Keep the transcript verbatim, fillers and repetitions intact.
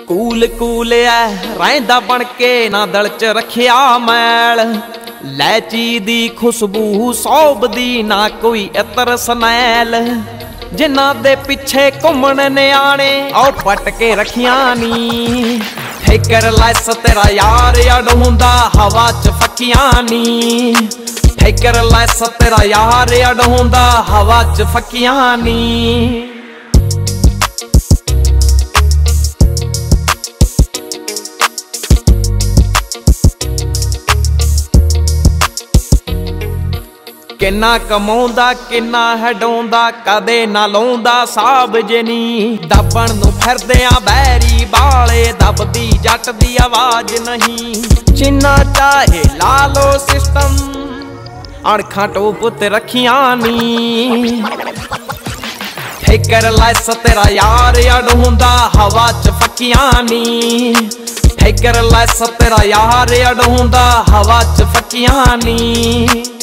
Cool cool ऐ रहिंदा बन के ना दल च रखिया मैल। लैची दी खुशबू सौब दी ना कोई इतर सनैल। जिन्ना दे पिछे घूमन न्याणे औ पट के रखिया नी। ठेकर लैस तेरा यार अडहुंदा हवा च फकिया नी। ठेकर लैस तेरा यार अडहुंदा हवा च फकिया नी। किन्ना कमाउंदा किन्ना हडौंदा कदे ना लाउंदा साब जनी। दबण नूं फिरदियां बैरी बाले दबदी जट दी आवाज नहीं। जिन्ना चाहे ला लो सिस्टम अणखां टोप ते रखियां नी। ठेकर लैस तेरा यार अडहुंदा हवा च फकियां नी। ठेकर लैस तेरा यार अडहुंदा हवा च फकियां नी।